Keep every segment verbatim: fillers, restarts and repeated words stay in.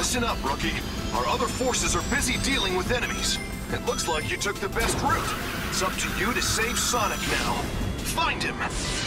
Listen up, rookie. Our other forces are busy dealing with enemies. It looks like you took the best route. It's up to you to save Sonic now. Find him!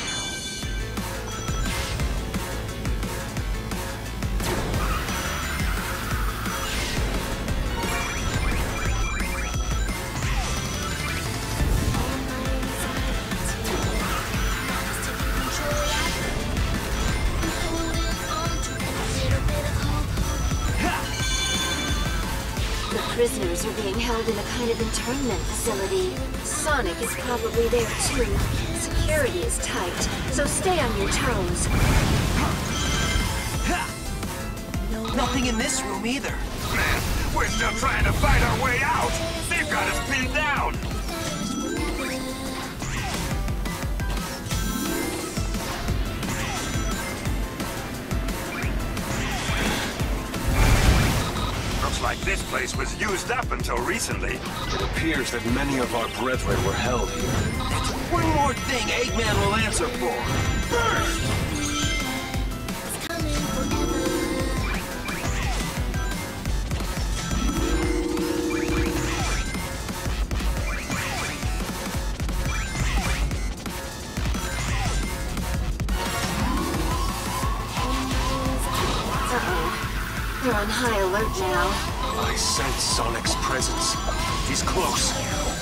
Prisoners are being held in a kind of internment facility. Sonic is probably there too. Security is tight, so stay on your toes. Nothing in this room either. Man, we're still trying to fight our way out. They've got us pinned down. Looks like this place was used up until recently. It appears that many of our brethren were held here. That's one more thing Eggman will answer for. First! They're on high alert now. I sense Sonic's presence. He's close.